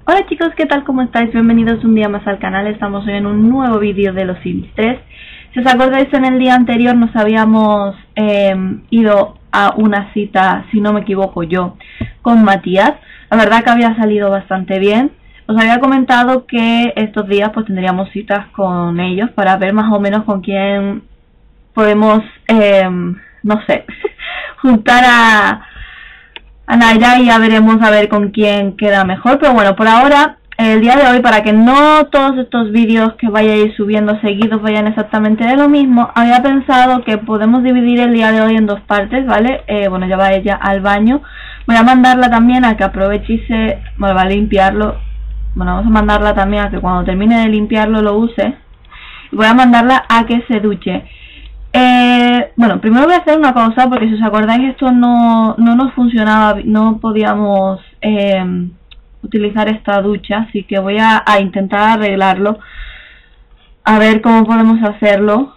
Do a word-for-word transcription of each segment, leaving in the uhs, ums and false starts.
Hola chicos, ¿qué tal? ¿Cómo estáis? Bienvenidos un día más al canal. Estamos hoy en un nuevo vídeo de los Sims tres. Si os acordáis, en el día anterior nos habíamos eh, ido a una cita, si no me equivoco yo, con Matías. La verdad que había salido bastante bien. Os había comentado que estos días pues tendríamos citas con ellos para ver más o menos con quién podemos, eh, no sé, juntar a... a Naira, y ya veremos a ver con quién queda mejor. Pero bueno, por ahora, el día de hoy, para que no todos estos vídeos que vaya a ir subiendo seguidos vayan exactamente de lo mismo, había pensado que podemos dividir el día de hoy en dos partes, ¿vale? Eh, bueno, ya va ella al baño. Voy a mandarla también a que aproveche y se... bueno, va a limpiarlo. Bueno, vamos a mandarla también a que cuando termine de limpiarlo lo use. Y voy a mandarla a que se duche. Eh, bueno, primero voy a hacer una cosa, porque si os acordáis esto no, no nos funcionaba, no podíamos eh, utilizar esta ducha, así que voy a, a intentar arreglarlo, a ver cómo podemos hacerlo.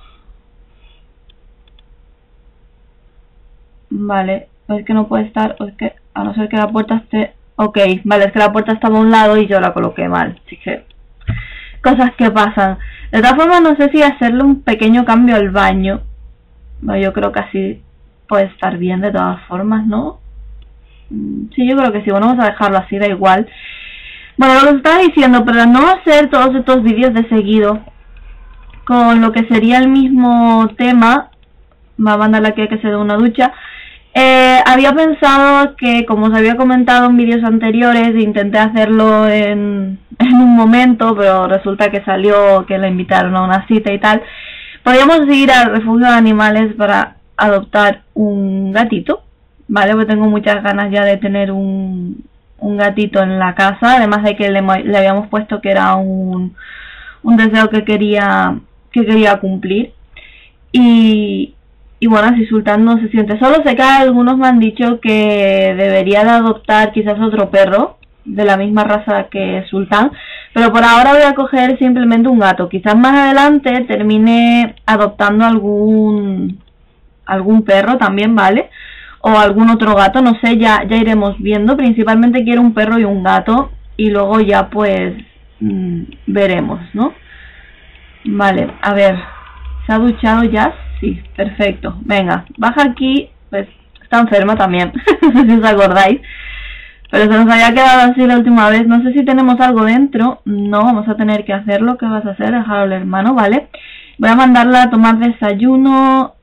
Vale, es que no puede estar, es que a no ser que la puerta esté... ok, vale, es que la puerta estaba a un lado y yo la coloqué mal, así que cosas que pasan. De todas formas, no sé si hacerle un pequeño cambio al baño. Bueno, yo creo que así puede estar bien de todas formas, ¿no? Sí, yo creo que sí. Bueno, vamos a dejarlo así, da igual. Bueno, lo que os estaba diciendo, para no hacer todos estos vídeos de seguido con lo que sería el mismo tema, va a mandarle aquí a que se dé una ducha. Eh, había pensado que, como os había comentado en vídeos anteriores, intenté hacerlo en, en un momento, pero resulta que salió que la invitaron a una cita y tal. Podríamos ir al refugio de animales para adoptar un gatito, ¿vale? Porque tengo muchas ganas ya de tener un, un gatito en la casa, además de que le, le habíamos puesto que era un, un deseo que quería, que quería cumplir. Y... Y bueno, si Sultán no se siente solo, sé que algunos me han dicho que debería de adoptar quizás otro perro de la misma raza que Sultán, pero por ahora voy a coger simplemente un gato. Quizás más adelante termine adoptando algún algún perro también, ¿vale? O algún otro gato, no sé, ya, ya iremos viendo. Principalmente quiero un perro y un gato, y luego ya pues mmm, veremos, ¿no? Vale, a ver, ¿se ha duchado ya? Sí, perfecto. Venga, baja aquí. Pues está enferma también, no sé si os acordáis, pero se nos había quedado así la última vez. No sé si tenemos algo dentro. No, vamos a tener que hacerlo. ¿Qué vas a hacer? Dejarlo al hermano, ¿vale? Voy a mandarla a tomar desayuno.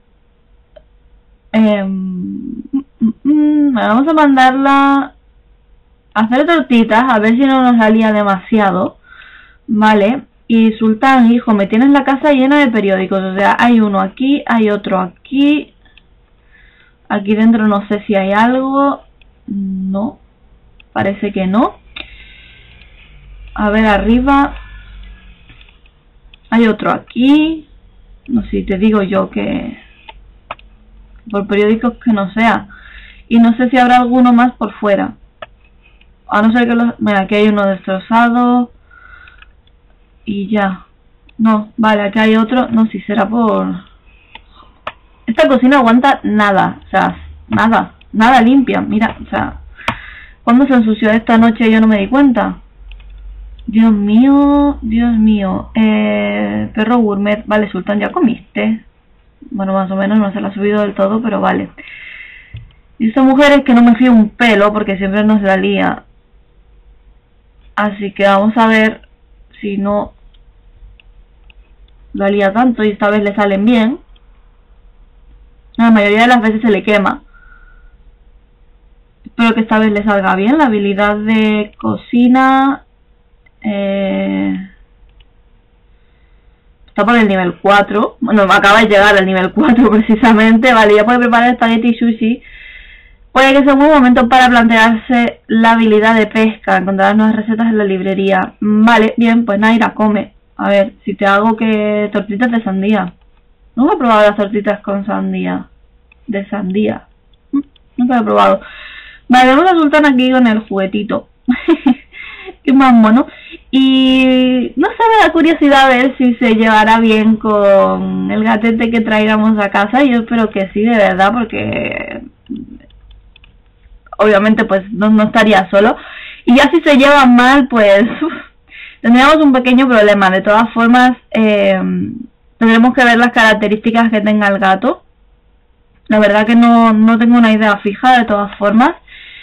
eh, mm, mm, mm, Vamos a mandarla a hacer tortitas, a ver si no nos salía demasiado, ¿vale? Y Sultán, hijo, me tienes la casa llena de periódicos. O sea, hay uno aquí, hay otro aquí. Aquí dentro no sé si hay algo. No, parece que no. A ver, arriba hay otro aquí. No sé si te digo yo que... por periódicos que no sea. Y no sé si habrá alguno más por fuera. A no ser que los... mira, aquí hay uno destrozado. Y ya. No, vale, aquí hay otro. No, si será por... esta cocina aguanta nada. O sea, nada. Nada limpia. Mira, o sea... ¿cuándo se ensució esta noche? Yo no me di cuenta. Dios mío, Dios mío. Eh, perro gourmet. Vale, Sultán, ¿ya comiste? Bueno, más o menos, no se la ha subido del todo, pero vale. Y esta mujer es que no me fío un pelo, porque siempre nos la lía. Así que vamos a ver si no lo lía tanto, y esta vez le salen bien. La mayoría de las veces se le quema. Espero que esta vez le salga bien. La habilidad de cocina eh, está por el nivel cuatro. Bueno, me acaba de llegar al nivel cuatro precisamente. Vale, ya puede preparar espagueti y sushi. Puede que sea un buen momento para plantearse la habilidad de pesca. Encontrar nuevas recetas en la librería. Vale, bien, pues Naira, come. A ver, si te hago que... tortitas de sandía. Nunca he probado las tortitas con sandía. De sandía. Nunca he probado. Vale, vamos a Sultán aquí con el juguetito. Qué más mono. Y... no sé, me da curiosidad a ver si se llevará bien con el gatete que traigamos a casa. Yo espero que sí, de verdad, porque... obviamente pues no, no estaría solo. Y ya si se llevan mal, pues uf, tendríamos un pequeño problema. De todas formas, eh, tendremos que ver las características que tenga el gato. La verdad que no, no tengo una idea fija, de todas formas.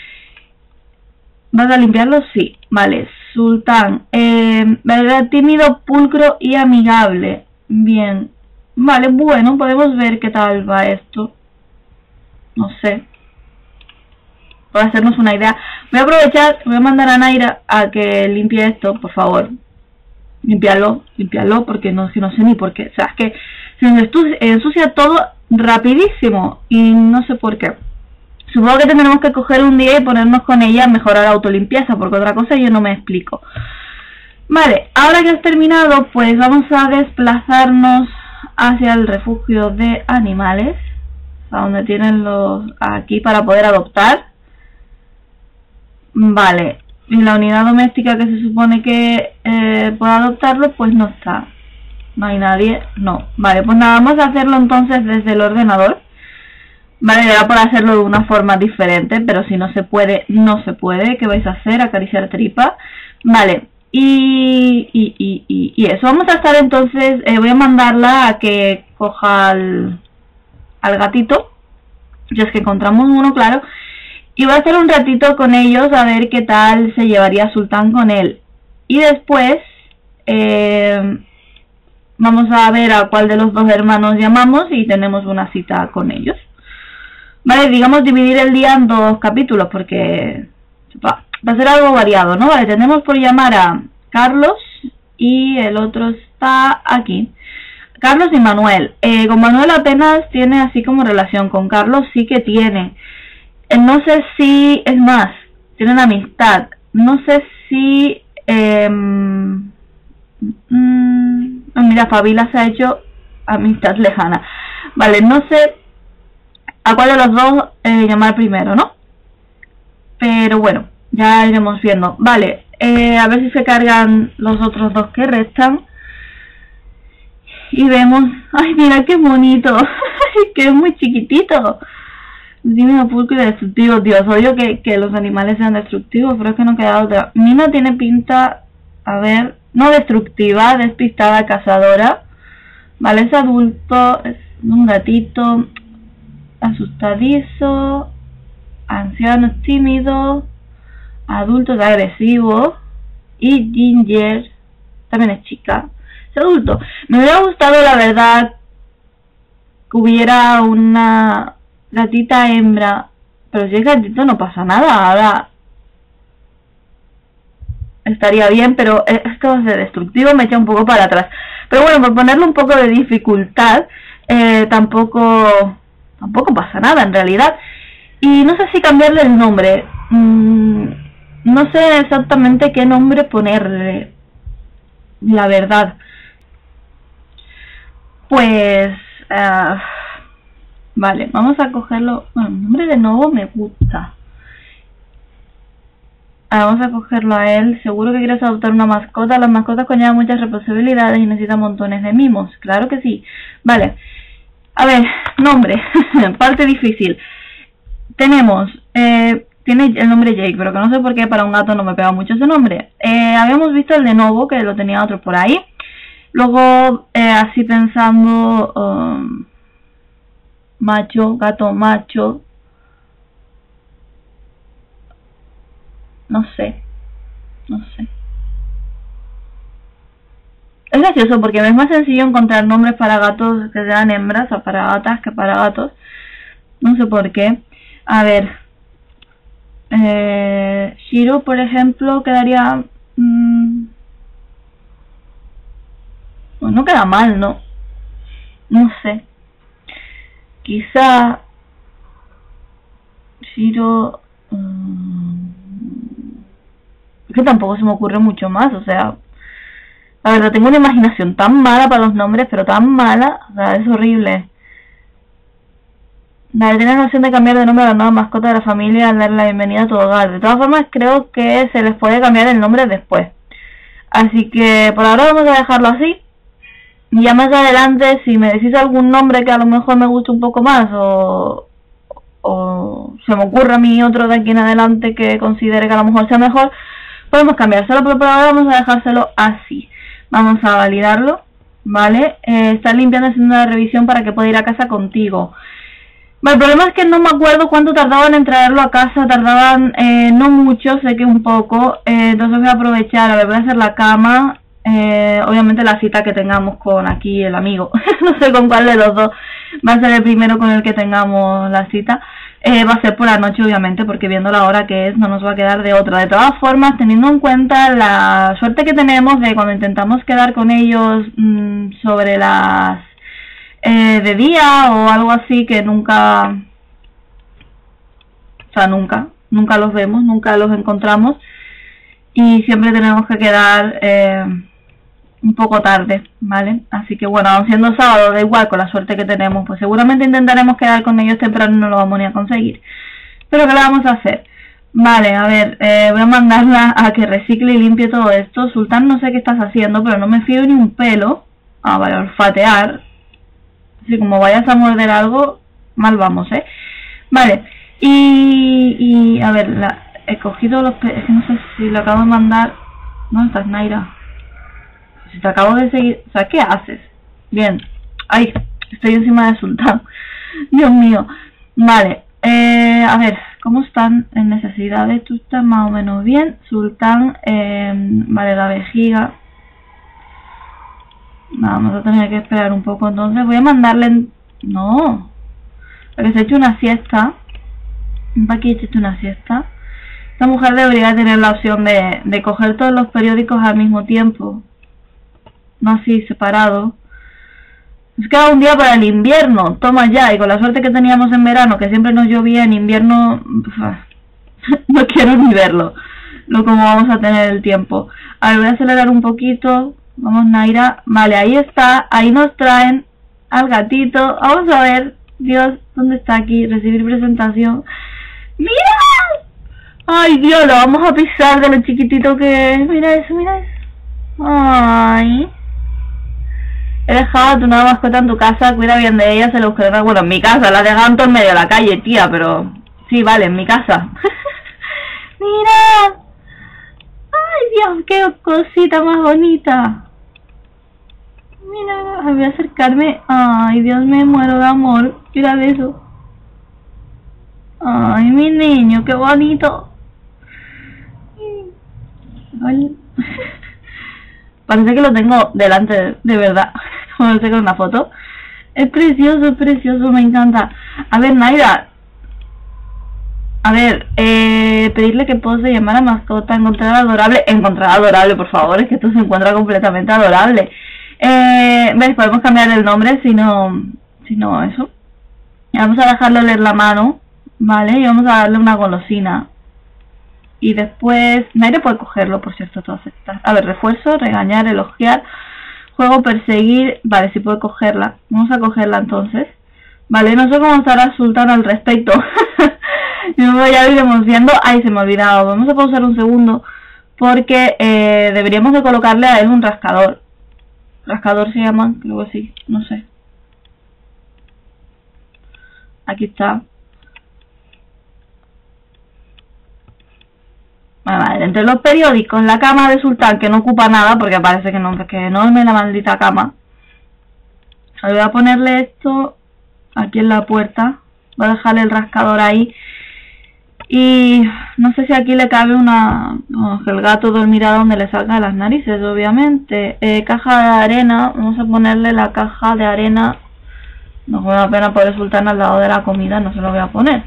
¿Vas a limpiarlo? Sí. Vale. Sultán. Eh, ¿verdad? Tímido, pulcro y amigable. Bien. Vale, bueno, podemos ver qué tal va esto. No sé. Para hacernos una idea. Voy a aprovechar, voy a mandar a Naira a que limpie esto, por favor. Limpiarlo, limpiarlo, porque no, que no sé ni por qué. O sea, es que se nos ensucia todo rapidísimo y no sé por qué. Supongo que tendremos que coger un día y ponernos con ella a mejorar la autolimpieza, porque otra cosa yo no me explico. Vale, ahora que has terminado, pues vamos a desplazarnos hacia el refugio de animales, a donde tienen los aquí para poder adoptar. Vale, y la unidad doméstica que se supone que eh, pueda adoptarlo, pues no está. No hay nadie, no. Vale, pues nada, vamos a hacerlo entonces desde el ordenador. Vale, ya por hacerlo de una forma diferente, pero si no se puede, no se puede. ¿Qué vais a hacer? Acariciar tripa. Vale, y, y, y, y, y eso. Vamos a estar entonces, eh, voy a mandarla a que coja al, al gatito. Si es que encontramos uno, claro. Y voy a hacer un ratito con ellos a ver qué tal se llevaría Sultán con él. Y después eh, vamos a ver a cuál de los dos hermanos llamamos y tenemos una cita con ellos. Vale, digamos dividir el día en dos capítulos porque va, va a ser algo variado, ¿no? Vale, tenemos por llamar a Carlos y el otro está aquí. Carlos y Manuel. Eh, con Manuel apenas tiene así como relación, con Carlos sí que tiene. Eh, no sé si, es más, tienen amistad. No sé si... Eh, mm, mira, Fabila se ha hecho amistad lejana. Vale, no sé a cuál de los dos eh, llamar primero, ¿no? Pero bueno, ya iremos viendo. Vale, eh, a ver si se cargan los otros dos que restan. Y vemos... ¡Ay, mira qué bonito! Que es muy chiquitito. Tímido, pulcro y destructivo. Dios, odio que, que los animales sean destructivos, pero es que no queda otra. Mina tiene pinta, a ver, no destructiva, despistada, cazadora. Vale, es adulto, es un gatito, asustadizo, anciano, tímido, adulto, es agresivo. Y Ginger también es chica, es adulto. Me hubiera gustado, la verdad, que hubiera una gatita hembra, pero si es gatito no pasa nada. Ahora estaría bien, pero esto es de destructivo, me echa un poco para atrás. Pero bueno, por ponerle un poco de dificultad, eh, tampoco tampoco pasa nada en realidad. Y no sé si cambiarle el nombre. Mm, no sé exactamente qué nombre ponerle, la verdad. Pues uh, vale, vamos a cogerlo. Bueno, el nombre de nuevo me gusta. Ah, vamos a cogerlo a él. Seguro que quieres adoptar una mascota. Las mascotas conllevan muchas responsabilidades y necesitan montones de mimos. Claro que sí. Vale. A ver, nombre. Parte difícil. Tenemos, eh, tiene el nombre Jake, pero que no sé por qué para un gato no me pega mucho ese nombre. Eh, habíamos visto el de Novo, que lo tenía otro por ahí. Luego, eh, así pensando, um, macho, gato macho. No sé, no sé. Es gracioso porque me es más sencillo encontrar nombres para gatos que sean hembras o para gatas que para gatos. No sé por qué. A ver. Eh, Shiro, por ejemplo, quedaría... Mmm, pues no queda mal, ¿no? No sé. Quizá... Shiro... Um, es que tampoco se me ocurre mucho más, o sea... La verdad, tengo una imaginación tan mala para los nombres, pero tan mala, o sea, es horrible. Vale, tienes la opción de cambiar de nombre a la nueva mascota de la familia al dar la bienvenida a tu hogar. De todas formas, creo que se les puede cambiar el nombre después. Así que por ahora vamos a dejarlo así. Y ya más adelante, si me decís algún nombre que a lo mejor me guste un poco más, o, o se me ocurre a mí otro de aquí en adelante que considere que a lo mejor sea mejor, podemos cambiárselo, pero por ahora vamos a dejárselo así. Vamos a validarlo, ¿vale? Eh, está limpiando, haciendo una revisión para que pueda ir a casa contigo. Bueno, el problema es que no me acuerdo cuánto tardaban en traerlo a casa, tardaban eh, no mucho, sé que un poco, eh, entonces voy a aprovechar, a ver, voy a hacer la cama, eh, obviamente la cita que tengamos con aquí el amigo, no sé con cuál de los dos va a ser el primero con el que tengamos la cita, eh, va a ser por la noche obviamente, porque viendo la hora que es no nos va a quedar de otra. De todas formas, teniendo en cuenta la suerte que tenemos de cuando intentamos quedar con ellos mmm, sobre las... Eh, de día o algo así, que nunca, o sea, nunca, nunca los vemos, nunca los encontramos y siempre tenemos que quedar eh, un poco tarde, ¿vale? Así que bueno, aun siendo sábado, da igual, con la suerte que tenemos, pues seguramente intentaremos quedar con ellos temprano y no lo vamos ni a conseguir. Pero ¿qué le vamos a hacer? Vale, a ver, eh, voy a mandarla a que recicle y limpie todo esto. Sultán, no sé qué estás haciendo, pero no me fío ni un pelo. Ah, vale, olfatear. Así como vayas a morder algo, mal vamos, ¿eh? Vale, y, y a ver, la, he cogido los... Es que no sé si lo acabo de mandar... ¿Dónde estás, Naira? Si te acabo de seguir... O sea, ¿qué haces? Bien. Ay, estoy encima de Sultán. Dios mío. Vale, eh, a ver, ¿cómo están en necesidades? Tú estás más o menos bien. Sultán, eh, vale, la vejiga... Vamos a tener que esperar un poco, entonces voy a mandarle... No, para que se eche una siesta. Para que eche una siesta. Esta mujer debería tener la opción de, de coger todos los periódicos al mismo tiempo, no así separado. Es que era un día para el invierno, toma ya, y con la suerte que teníamos en verano, que siempre nos llovía, en invierno no quiero ni verlo, lo como vamos a tener el tiempo. A ver, voy a acelerar un poquito. Vamos, Naira. Vale, ahí está. Ahí nos traen al gatito. Vamos a ver. Dios, ¿dónde está aquí? Recibir presentación. ¡Mira! ¡Ay, Dios! Lo vamos a pisar de lo chiquitito que es. Mira eso, mira eso. ¡Ay! He dejado a tu nueva mascota en tu casa. Cuida bien de ella. Se lo buscará. Bueno, en mi casa. La dejaron todo en medio de la calle, tía. Pero... Sí, vale, en mi casa. ¡Mira! ¡Ay, Dios! ¡Qué cosita más bonita! Mira, voy a acercarme. Ay, Dios, me muero de amor. Mira eso. Ay, mi niño, qué bonito. Ay. Parece que lo tengo delante de, de verdad. Como lo sé con una foto. Es precioso, es precioso, me encanta. A ver, Naira. A ver, eh, pedirle que pose, llamar a mascota, encontrar adorable. Encontrar adorable, por favor, es que esto se encuentra completamente adorable. Eh, ¿Ves? Podemos cambiar el nombre si no, si no eso. Vamos a dejarle leer la mano, ¿vale? Y vamos a darle una golosina. Y después... Naira puede cogerlo, por cierto, todas estas. A ver, refuerzo, regañar, elogiar, juego, perseguir... Vale, sí puede cogerla. Vamos a cogerla entonces. Vale, no sé cómo estará Sultán al respecto. Yo me voy a ir viendo... Ay, se me ha olvidado. Vamos a pausar un segundo. Porque eh, deberíamos de colocarle a él un rascador. Rascador se llama, creo que sí, no sé. Aquí está. Bueno, vale, entre los periódicos, la cama de Sultán, que no ocupa nada, porque parece que no, que no es la maldita cama. Voy a ponerle esto aquí en la puerta. Voy a dejarle el rascador ahí. Y no sé si aquí le cabe una... No, que el gato dormirá donde le salga de las narices, obviamente. Eh, caja de arena. Vamos a ponerle la caja de arena. No vale la pena poner Sultán al lado de la comida, no se lo voy a poner.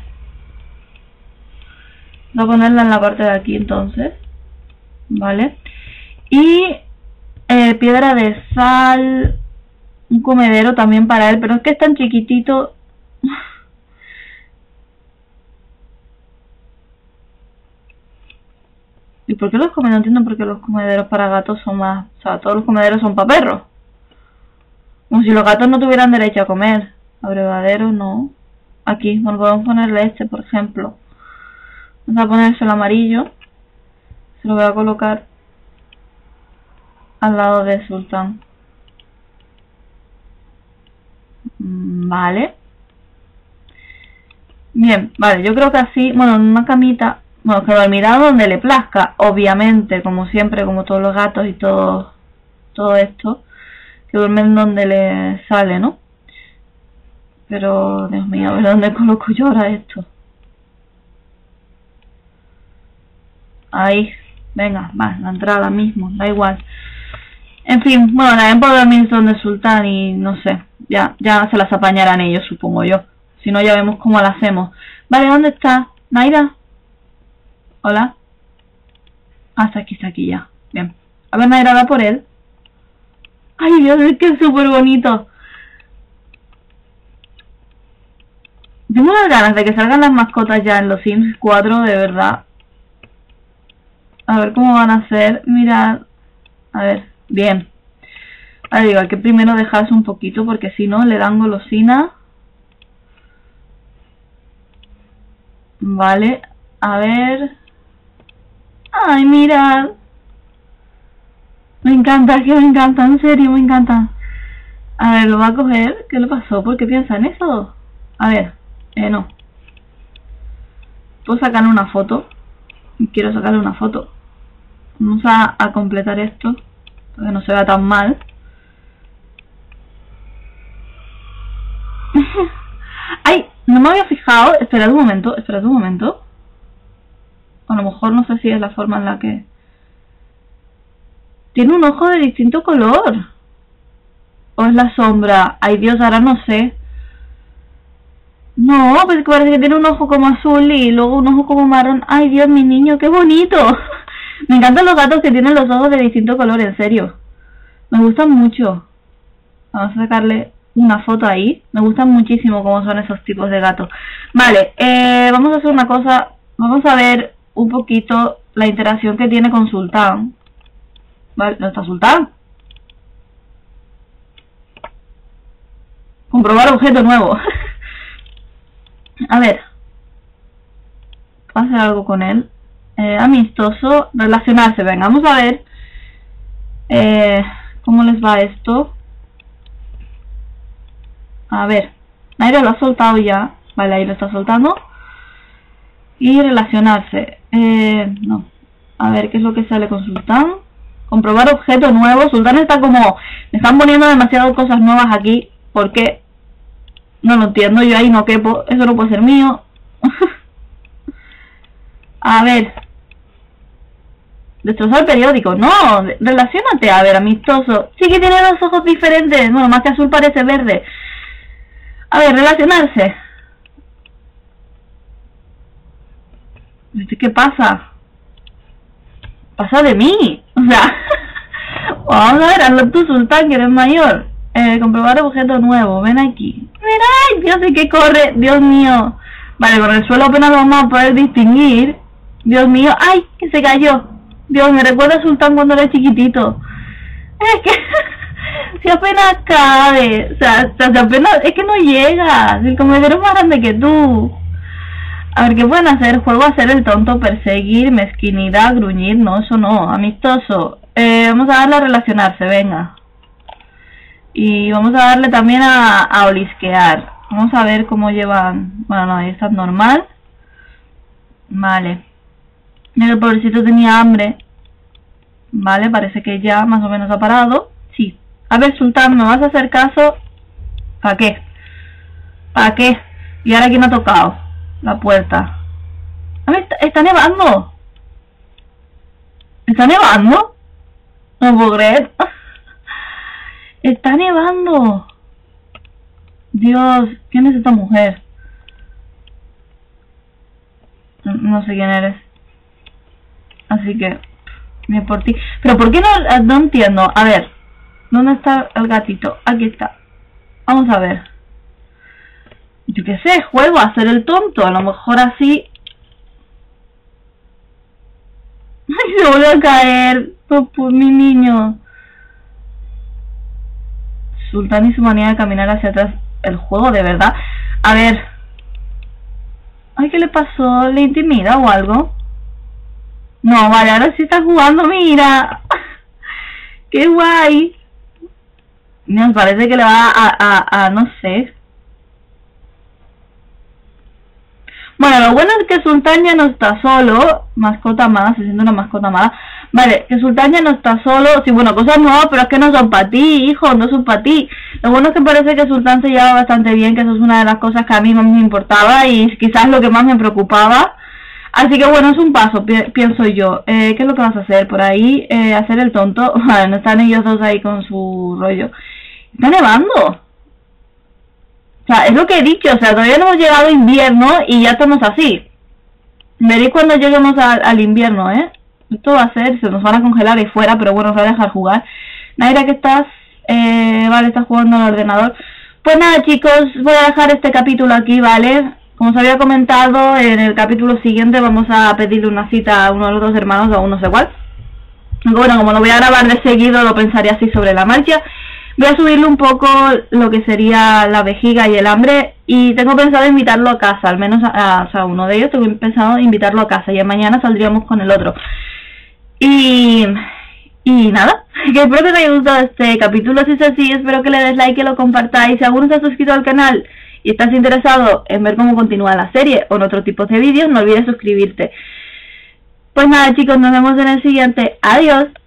Voy a ponerla en la parte de aquí entonces. Vale. Y eh, piedra de sal. Un comedero también para él, pero es que es tan chiquitito. ¿Y por qué los comederos? No entiendo por qué los comederos para gatos son más... O sea, todos los comederos son para perros. Como si los gatos no tuvieran derecho a comer. Abrevadero, no. Aquí, bueno, podemos ponerle este, por ejemplo. Vamos a ponerse el amarillo. Se lo voy a colocar al lado de Sultán. Vale. Bien, vale, yo creo que así, bueno, en una camita, bueno, que dormirá donde le plazca, obviamente, como siempre, como todos los gatos y todo, todo esto, que duermen donde le sale, ¿no? Pero, Dios mío, a ver dónde coloco yo ahora esto. Ahí, venga, va, la entrada mismo, da igual. En fin, bueno, también puedo dormir donde el sultán y no sé, ya, ya se las apañarán ellos, supongo yo. Si no, ya vemos cómo la hacemos. Vale, ¿dónde está? ¿Naira? Hola. Ah, está aquí, está aquí ya. Bien. A ver, Naira, va por él. Ay, Dios, es que es súper bonito. Tengo unas ganas de que salgan las mascotas ya en los Sims cuatro, de verdad. A ver cómo van a ser. Mirad. A ver, bien. A ver, digo, hay que primero dejarse un poquito porque si no le dan golosina. Vale, a ver. Ay, mirad. Me encanta, que me encanta, en serio, me encanta. A ver, lo va a coger. ¿Qué le pasó? ¿Por qué piensa en eso? A ver, eh, no. Puedo sacarle una foto. Quiero sacarle una foto. Vamos a, a completar esto para que no se vea tan mal. Ay, no me había fijado. Esperad un momento, esperad un momento. A lo mejor no sé si es la forma en la que... Tiene un ojo de distinto color. ¿O es la sombra? Ay, Dios, ahora no sé. No, pues que parece que tiene un ojo como azul y luego un ojo como marrón. Ay, Dios, mi niño, qué bonito. Me encantan los gatos que tienen los ojos de distinto color, en serio. Me gustan mucho. Vamos a sacarle una foto ahí. Me gustan muchísimo cómo son esos tipos de gatos. Vale, eh, vamos a hacer una cosa. Vamos a ver un poquito la interacción que tiene con Sultán. Vale, ¿dónde está Sultán? Comprobar objeto nuevo. A ver. ¿Puedo hacer algo con él? Eh, amistoso, relacionarse. Venga, vamos a ver eh, cómo les va esto. A ver, Naira lo ha soltado ya. Vale, ahí lo está soltando. Y relacionarse. Eh, no. A ver, ¿qué es lo que sale con Sultán? Comprobar objeto nuevo. Sultán está como... Me están poniendo demasiadas cosas nuevas aquí. ¿Por qué? No lo entiendo. Yo ahí no quepo. Eso no puede ser mío. A ver. Destrozar el periódico. No, relaciónate. A ver, amistoso. Sí que tiene dos ojos diferentes. Bueno, más que azul parece verde. A ver, relacionarse. ¿Qué pasa? Pasa de mí. O sea, vamos a ver, hazlo tú, Sultán, que eres mayor. Eh, comprobar objeto nuevo. Ven aquí. Mira, Dios, ¿de qué corre? Dios mío. Vale, con el suelo apenas lo vamos a poder distinguir. Dios mío. ¡Ay! Que se cayó. Dios, me recuerda a Sultán cuando era chiquitito. Es que... si apenas cabe. O sea, si apenas... Es que no llega. El comedero es más grande que tú. A ver, ¿qué pueden hacer? Juego a hacer el tonto, perseguir, mezquinidad, gruñir. No, eso no. Amistoso. Eh, vamos a darle a relacionarse, venga. Y vamos a darle también a, a olisquear. Vamos a ver cómo llevan... Bueno, no, ahí está normal. Vale. Mira, el pobrecito tenía hambre. Vale, parece que ya más o menos ha parado. Sí. A ver, Sultán, ¿me vas a hacer caso? ¿Para qué? ¿Para qué? ¿Y ahora quién ha tocado la puerta? A ver, está, está nevando. ¿Está nevando? No puedo creer. Está nevando. Dios, ¿quién es esta mujer? No sé quién eres. Así que, bien por ti. Pero ¿por qué no? No entiendo. A ver, ¿dónde está el gatito? Aquí está. Vamos a ver. Yo qué sé, juego a hacer el tonto. A lo mejor así... ¡Ay, se vuelve a caer! Oh, por mi niño. Sultán y su manía de caminar hacia atrás. El juego, de verdad. A ver. Ay, ¿qué le pasó? ¿Le intimida o algo? No, vale, ahora sí está jugando, mira. ¡Qué guay! Me parece que le va a, a, a, no sé. Bueno, lo bueno es que Sultán ya no está solo, mascota más, se siente una mascota más. Vale, que Sultán ya no está solo, sí, bueno, cosas nuevas, pero es que no son para ti, hijo, no son para ti. Lo bueno es que parece que Sultán se lleva bastante bien, que eso es una de las cosas que a mí más me importaba y quizás lo que más me preocupaba. Así que bueno, es un paso, pi pienso yo. Eh, ¿Qué es lo que vas a hacer? Por ahí, eh, hacer el tonto. Vale, no están ellos dos ahí con su rollo. Está nevando. O sea, es lo que he dicho, o sea, todavía no hemos llegado a invierno y ya estamos así. Veréis cuando lleguemos a, al invierno, ¿eh? Esto va a ser, se nos van a congelar ahí fuera, pero bueno, os voy a dejar jugar. Naira, que estás, eh, vale, estás jugando al ordenador. Pues nada, chicos, voy a dejar este capítulo aquí, ¿vale? Como os había comentado, en el capítulo siguiente vamos a pedirle una cita a uno de los dos hermanos, o a uno no sé cuál. Bueno, como lo voy a grabar de seguido, lo pensaré así sobre la marcha. Voy a subirle un poco lo que sería la vejiga y el hambre y tengo pensado invitarlo a casa, al menos a, a, o sea, uno de ellos tengo pensado invitarlo a casa y mañana saldríamos con el otro. Y, y nada, que espero que os haya gustado este capítulo. Si es así, espero que le des like, que lo compartáis. Si alguno se ha suscrito al canal y estás interesado en ver cómo continúa la serie o en otro tipo de vídeos, no olvides suscribirte. Pues nada, chicos, nos vemos en el siguiente. Adiós.